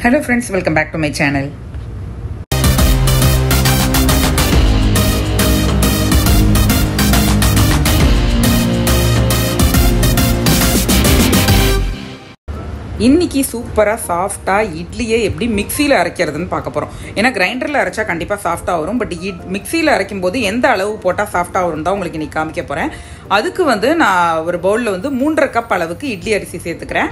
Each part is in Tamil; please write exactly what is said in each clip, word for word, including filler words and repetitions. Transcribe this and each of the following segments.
Hello friends, welcome back to my channel. இன்னைக்கு சூப்பரா சாஃப்ட்டா இட்லியை எப்படி மிக்ஸில அரைக்கிறதுன்னு பார்க்க போறோம். ஏன்னா கிரைண்டர்ல அரைச்சா கண்டிப்பா சாஃப்ட்டா வரும். பட் மிக்ஸில அரைக்கும் போது எந்த அளவு போட்டா சாஃப்ட்டா வரும் தான் உங்களுக்கு இன்னைக்கு காமிக்க போறேன். அதுக்கு வந்து நான் ஒரு பவுல்ல வந்து மூன்றரை கப் அளவுக்கு இட்லி அரிசி சேர்த்துக்கிறேன்.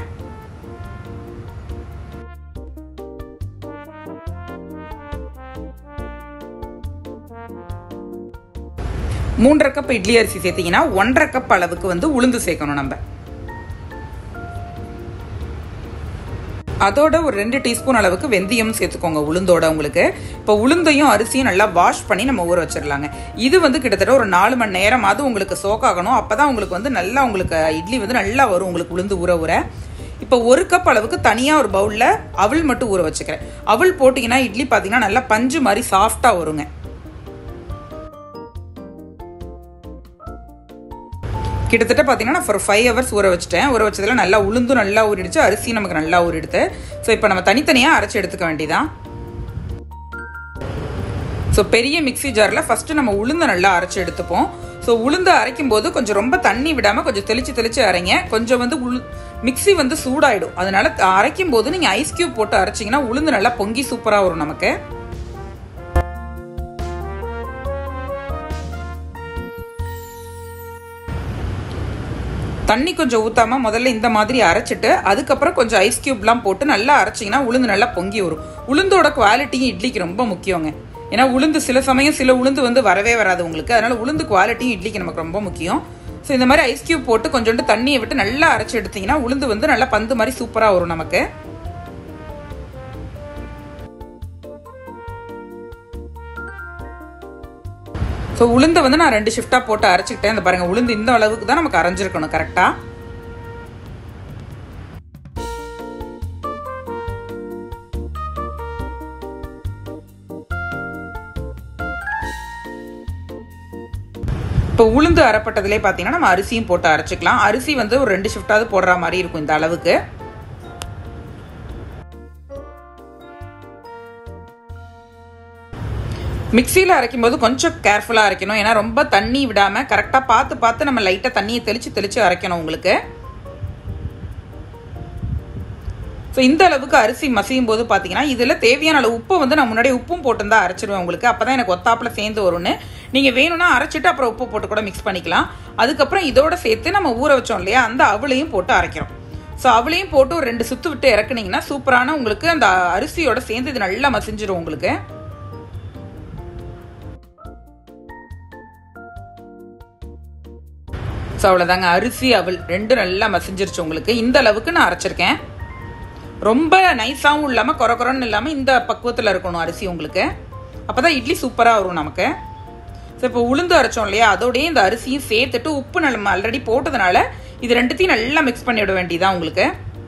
மூன்றரை கப் இட்லி அரிசி சேர்த்தீங்கன்னா ஒன்றரை கப் அளவுக்கு வந்து உளுந்து சேர்க்கணும் நம்ம. அதோட ஒரு ரெண்டு டீஸ்பூன் அளவுக்கு வெந்தயம் சேர்த்துக்கோங்க உளுந்தோட. உங்களுக்கு இப்போ உளுந்தையும் அரிசியும் நல்லா வாஷ் பண்ணி நம்ம ஊற வச்சிடலாங்க. இது வந்து கிட்டத்தட்ட ஒரு நாலு மணி நேரமாவது உங்களுக்கு சோக் ஆகணும். அப்பதான் உங்களுக்கு வந்து நல்லா உங்களுக்கு இட்லி வந்து நல்லா வரும் உங்களுக்கு உளுந்து ஊற ஊற. இப்போ ஒரு கப் அளவுக்கு தனியாக ஒரு பவுலில் அவல் மட்டும் ஊற வச்சுக்கிறேன். அவல் போட்டிங்கன்னா இட்லி பார்த்தீங்கன்னா நல்லா பஞ்சு மாதிரி சாஃப்டாக வருங்க. கிட்டத்தட்ட பார்த்தீங்கன்னா நான் ஒரு ஃபைவ் ஹவர்ஸ் ஊற வச்சுட்டேன். ஊற வச்சதில் நல்லா உளுந்தும் நல்லா ஊறிடுச்சு, அரிசி நமக்கு நல்லா ஊறிடுது. ஸோ இப்போ நம்ம தனித்தனியாக அரைச்சி எடுத்துக்க வேண்டியதான். ஸோ பெரிய மிக்ஸி ஜாரில் ஃபஸ்ட்டு நம்ம உளுந்தை நல்லா அரைச்சி எடுத்துப்போம். ஸோ உளுந்து அரைக்கும் போது கொஞ்சம் ரொம்ப தண்ணி விடாமல் கொஞ்சம் தெளிச்சு தெளிச்சு அரைங்க. கொஞ்சம் வந்து உளு மிக்ஸி வந்து சூடாயிடும். அதனால அரைக்கும் போது நீங்கள் ஐஸ் கியூப் போட்டு அரைச்சிங்கன்னா உளுந்து நல்லா பொங்கி சூப்பராக வரும் நமக்கு. தண்ணி கொஞ்சம் ஊற்றாமல் முதல்ல இந்த மாதிரி அரைச்சிட்டு அதுக்கப்புறம் கொஞ்சம் ஐஸ் கியூப்லாம் போட்டு நல்லா அரைச்சிங்கன்னா உளுந்து நல்லா பொங்கி வரும். உளுந்தோட குவாலிட்டியும் இட்லிக்கு ரொம்ப முக்கியங்க. ஏன்னா உளுந்து சில சமயம் சில உளுந்து வந்து வரவே வராது உங்களுக்கு. அதனால உளுந்து குவாலிட்டியும் இட்லிக்கு நமக்கு ரொம்ப முக்கியம். ஸோ இந்த மாதிரி ஐஸ் கியூப் போட்டு கொஞ்சோண்டு தண்ணியை விட்டு நல்லா அரைச்சி எடுத்தீங்கன்னா உளுந்து வந்து நல்லா பந்து மாதிரி சூப்பராக வரும் நமக்கு. ஸோ உளுந்தை வந்து நான் ரெண்டு ஷிஃப்டாக போட்டு அரைச்சிக்கிட்டேன். இந்த பாருங்க உளுந்து இந்த அளவுக்கு தான் நமக்கு அரைஞ்சிருக்கணும் கரெக்டாக. இப்போ உளுந்து அரைப்பட்டதுலேயே பார்த்தீங்கன்னா நம்ம அரிசியும் போட்டு அரைச்சிக்கலாம். அரிசி வந்து ஒரு ரெண்டு ஷிஃப்டாவது போடுற மாதிரி இருக்கும் இந்த அளவுக்கு. மிக்ஸியில் அரைக்கும் போது கொஞ்சம் கேர்ஃபுல்லாக அரைக்கணும். ஏன்னா ரொம்ப தண்ணி விடாமல் கரெக்டாக பார்த்து பார்த்து நம்ம லைட்டாக தண்ணியை தெளித்து தெளித்து அரைக்கணும் உங்களுக்கு. ஸோ இந்த அளவுக்கு அரிசி மசியும் போது பார்த்தீங்கன்னா இதில் தேவையான அளவு உப்பு வந்து நான் முன்னாடியே உப்பும் போட்டு தான் அரைச்சிடுவேன் உங்களுக்கு. அப்போ தான் எனக்கு ஒத்தாப்பில் சேர்ந்து வரும்னு. நீங்கள் வேணும்னா அரைச்சிட்டு அப்புறம் உப்பு போட்டு கூட மிக்ஸ் பண்ணிக்கலாம். அதுக்கப்புறம் இதோட சேர்த்து நம்ம ஊற வச்சோம் இல்லையா அந்த அவளையும் போட்டு அரைக்கிறோம். ஸோ அவளையும் போட்டு ஒரு ரெண்டு சுற்று விட்டு இறக்குனீங்கன்னா சூப்பரான உங்களுக்கு அந்த அரிசியோட சேர்ந்து இது நல்லா மசிஞ்சிடும் உங்களுக்கு. ஸோ அவ்வளோதாங்க, அரிசி அவல் ரெண்டும் நல்லா மசிஞ்சிருச்சு உங்களுக்கு. இந்த அளவுக்கு நான் அரைச்சிருக்கேன். ரொம்ப நைஸாகவும் இல்லாமல் கொர கொரன்னு இல்லாமல் இந்த பக்குவத்தில் இருக்கணும் அரிசி உங்களுக்கு. அப்போ தான் இட்லி சூப்பராக வரும் நமக்கு. ஸோ இப்போ உளுந்து அரைச்சோம் இல்லையா அதோடய இந்த அரிசியும் சேர்த்துட்டு உப்பு நம்ம ஆல்ரெடி போட்டதுனால இது ரெண்டுத்தையும் நல்லா மிக்ஸ் பண்ணி விட வேண்டியதான் உங்களுக்கு.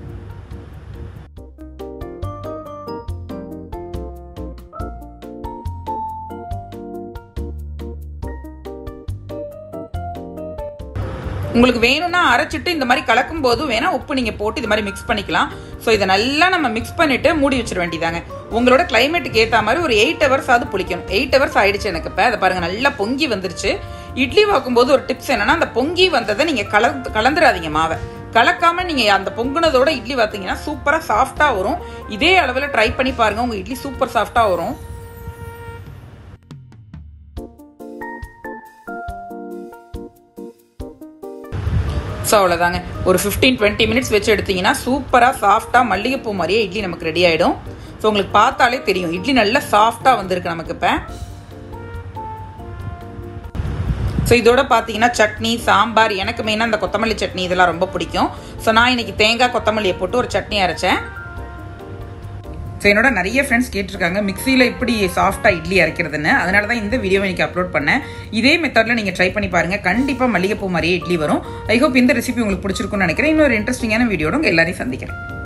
உங்களுக்கு வேணும்னா அரைச்சிட்டு இந்த மாதிரி கலக்கும் போது வேணா உப்பு நீங்க போட்டு இது மாதிரி மிக்ஸ் பண்ணிக்கலாம். ஸோ இதை நல்லா நம்ம மிக்ஸ் பண்ணிட்டு மூடி வச்சிட வேண்டியதாங்க. உங்களோட கிளைமேட்டுக்கு ஏற்ற மாதிரி ஒரு எயிட் ஹவர்ஸ் ஆகுது புளிக்கணும். எயிட் ஹவர்ஸ் ஆயிடுச்சு எனக்கு. இப்போ அதை பாருங்க நல்லா பொங்கி வந்துருச்சு. இட்லி வாக்கும் போது ஒரு டிப்ஸ் என்னன்னா அந்த பொங்கி வந்ததை நீங்க கலந்து கலந்துராதீங்க மாவை. கலக்காம நீங்க அந்த பொங்குனதோட இட்லி பார்த்தீங்கன்னா சூப்பரா சாஃப்டா வரும். இதே அளவில் ட்ரை பண்ணி பாருங்க, உங்க இட்லி சூப்பர் சாஃப்டா வரும். ஸோ அவ்வளோதாங்க, ஒரு ஃபிஃப்டீன் டுவெண்ட்டி மினிட்ஸ் வச்சு எடுத்தீங்கன்னா சூப்பராக சாஃப்டாக மல்லிகைப்பூ மாதிரியே இட்லி நமக்கு ரெடி ஆகிடும். ஸோ உங்களுக்கு பார்த்தாலே தெரியும் இட்லி நல்லா சாஃப்டாக வந்திருக்கு நமக்கு இப்போ. ஸோ இதோட பார்த்தீங்கன்னா சட்னி சாம்பார், எனக்கு மெயினாக அந்த கொத்தமல்லி சட்னி இதெல்லாம் ரொம்ப பிடிக்கும். ஸோ நான் இன்னைக்கு தேங்காய் கொத்தமல்லியை போட்டு ஒரு சட்னி அரைச்சேன். ஸோ என்னோட நிறைய ஃப்ரெண்ட்ஸ் கேட்டிருக்காங்க மிக்ஸியில் இப்படி சாஃப்டாக இட்லி அரைக்கிறதுன்னு. அதனால தான் இந்த வீடியோவை இன்றைக்கி அப்லோட் பண்ணேன். இதே மெத்தடில் நீங்கள் ட்ரை பண்ணி பாருங்கள், கண்டிப்பாக மல்லிகைப்பூ மாதிரியே இட்லி வரும். ஐ ஹோப் இந்த ரெசிபி உங்களுக்கு பிடிச்சிருக்குன்னு நினைக்கிறேன். இன்னொரு இன்ட்ரெஸ்டிங்கான வீடியோட உங்கள் எல்லாரையும் சந்திக்கிறேன்.